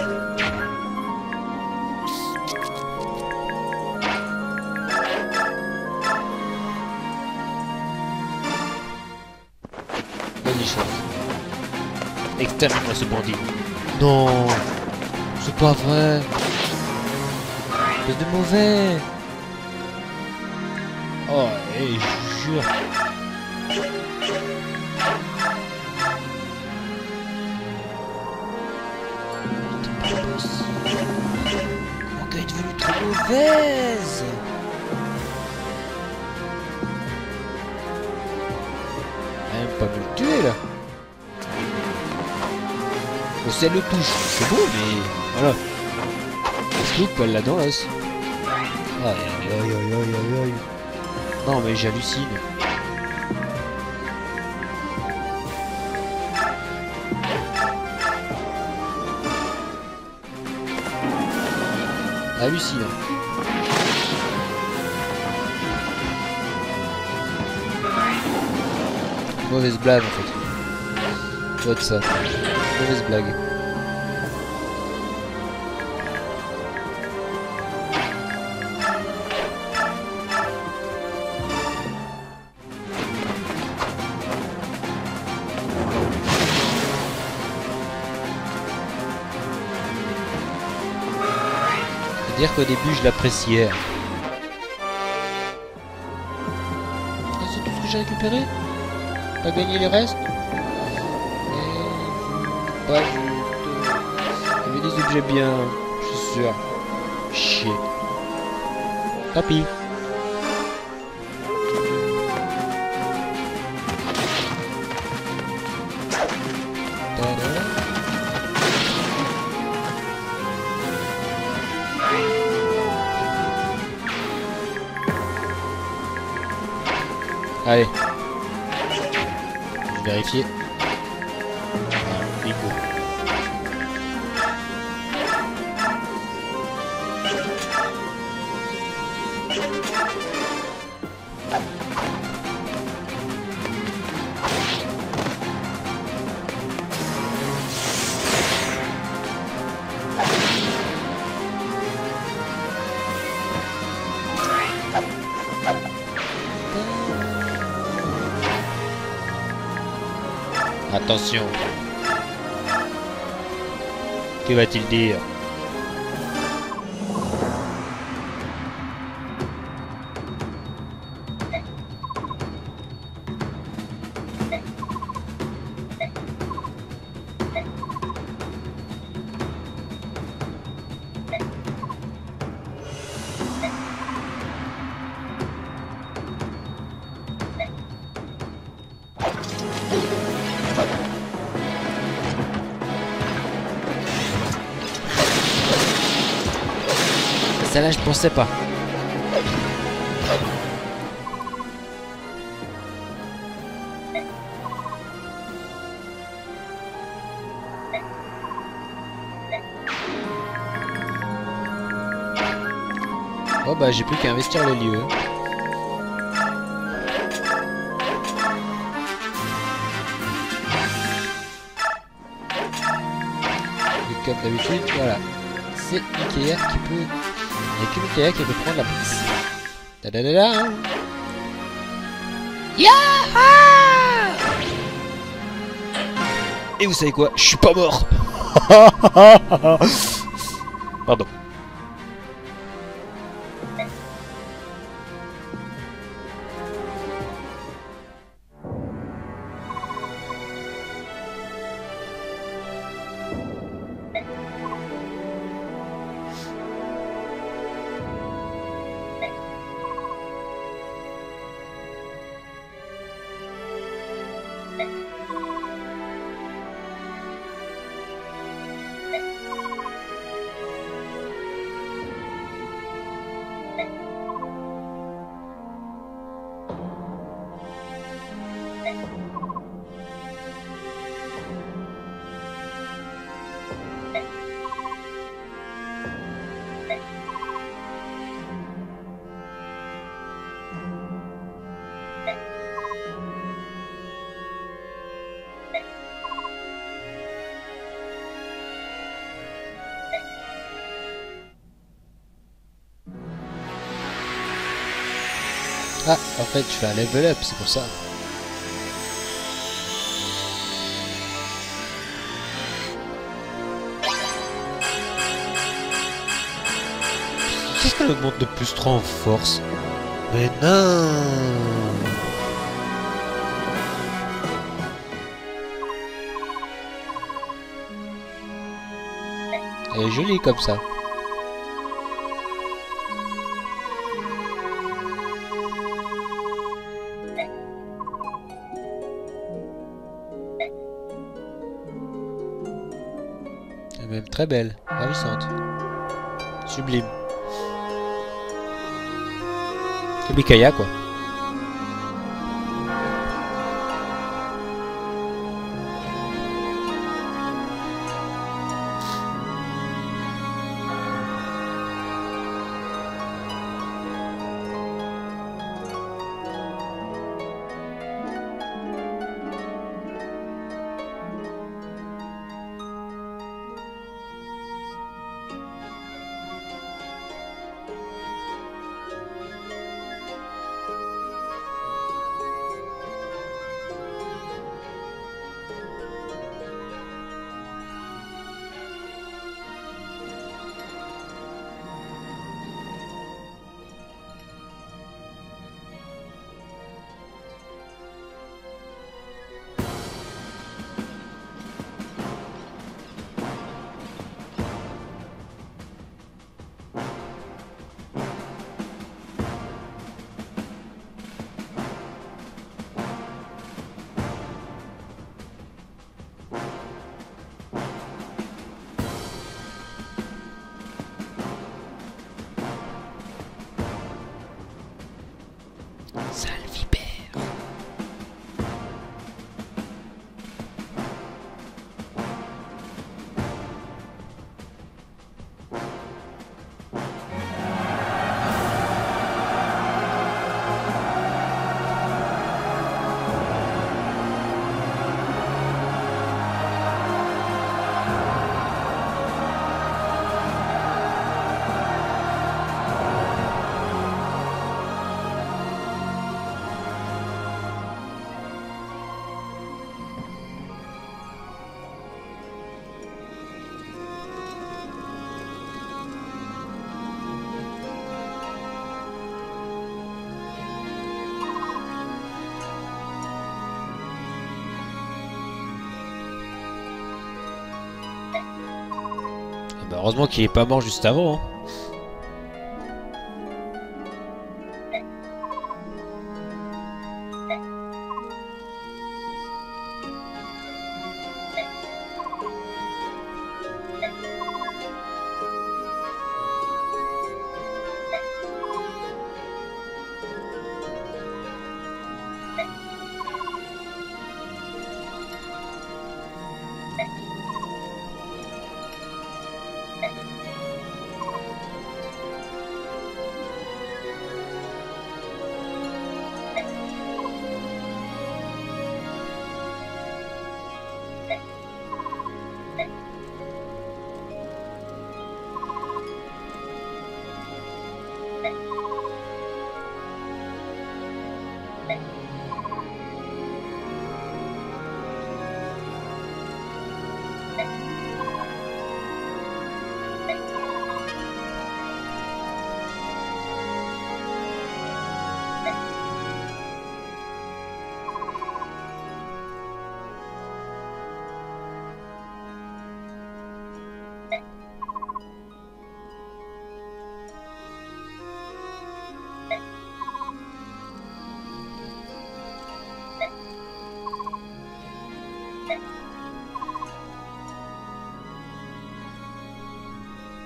Vas-y, chante. Extermine-moi ce bandit. Non, c'est pas vrai. Espèce de mauvais. Oh, et je jure. Comment qu'elle est devenue trop mauvaise? Elle aime pas me le tuer là. Bon, si elle le touche, c'est bon, mais voilà. Je loupe, elle l'a dans l'os. Aïe aïe aïe aïe aïe aïe. Non mais j'hallucine. Hallucinant. Mauvaise blague en fait. Doit être ça. Mauvaise blague. Dire qu'au début je l'appréciais. Ah, c'est tout ce que j'ai récupéré? Pas gagné les restes? Et... Pas juste... Il y avait des objets bien, je suis sûr. Chier. Tant pis. Allez. Je vais vérifier. Voilà, Nico. Attention. Que va-t-il dire? Celle-là, je pensais pas. Oh bah j'ai plus qu'à investir les lieux. d'habitude, voilà. C'est Mikaya qui peut... Il n'y a que Mikaya qui peut prendre la place. Da da da da. Yaha! Et vous savez quoi? Je suis pas mort. Pardon. Ah, en fait, je fais un level up, c'est pour ça. Qu'est-ce qu'elle augmente de plus trois en force? Mais non! Elle est jolie comme ça. Elle est même très belle, ravissante, sublime. C'est Mikaya quoi. Sale vipère. Bah heureusement qu'il est pas mort juste avant. Hein.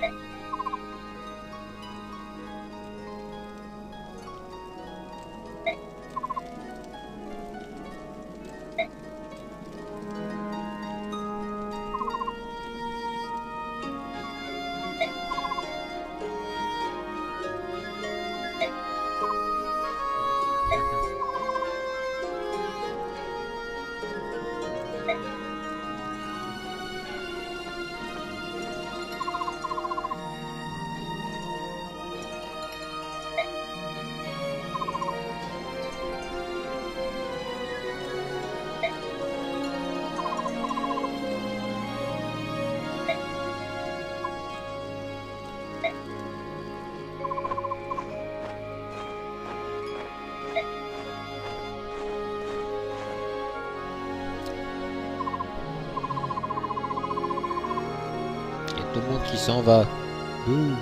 Tout le monde qui s'en va. Ouh.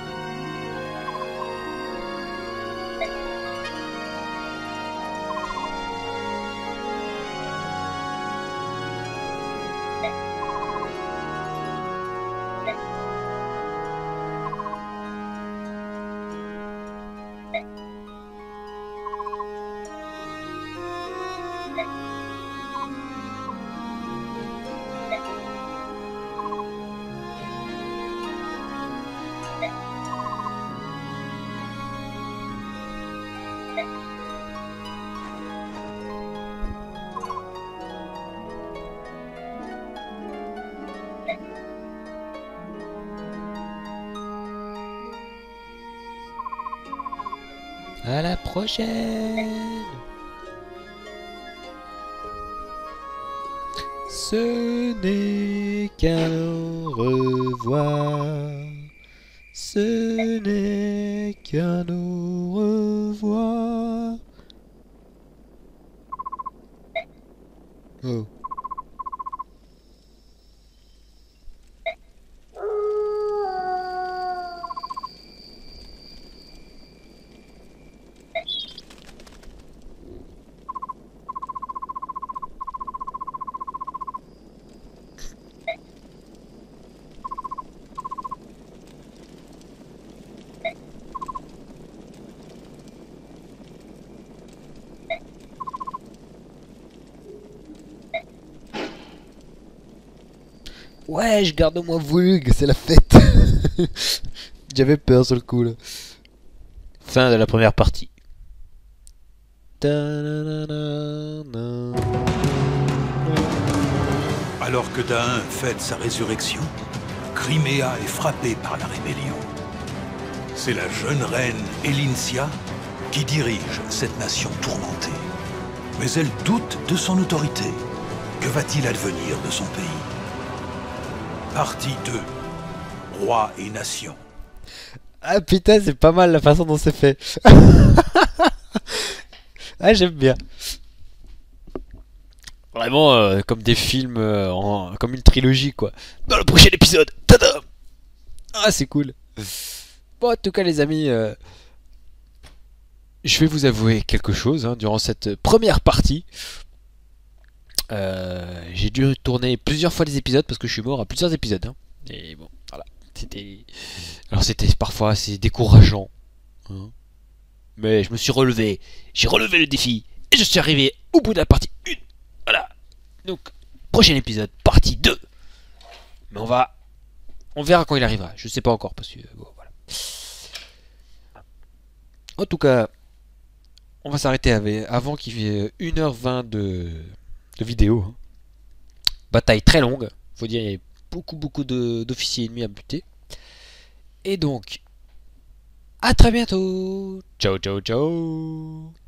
À la prochaine. Ce n'est qu'un revoir. Ce n'est qu'un au revoir. Oh. Ouais, je garde moi vulgue, c'est la fête. J'avais peur sur le coup là. Fin de la première partie. Alors que Dain fête sa résurrection, Crimea est frappée par la rébellion. C'est la jeune reine Elincia qui dirige cette nation tourmentée. Mais elle doute de son autorité. Que va-t-il advenir de son pays? Partie deux. Roi et nation. Ah putain, c'est pas mal la façon dont c'est fait. Ah, j'aime bien. Vraiment euh, comme des films, euh, en, comme une trilogie quoi. Dans le prochain épisode. Tada. Ah, c'est cool. Bon, en tout cas les amis, euh, je vais vous avouer quelque chose hein, durant cette première partie. Euh, j'ai dû tourner plusieurs fois les épisodes parce que je suis mort à plusieurs épisodes. Hein. Et bon, voilà. C'était. Alors c'était parfois assez décourageant. Hein. Mais je me suis relevé. J'ai relevé le défi. Et je suis arrivé au bout de la partie un. Voilà. Donc, prochain épisode, partie deux. Mais on va. On verra quand il arrivera. Je sais pas encore parce que. Bon, voilà. En tout cas, on va s'arrêter avant qu'il y ait une heure vingt de. de vidéo. Hein. Bataille très longue. Faut dire, il y a beaucoup beaucoup d'officiers ennemis à buter. Et donc, à très bientôt. Ciao ciao ciao.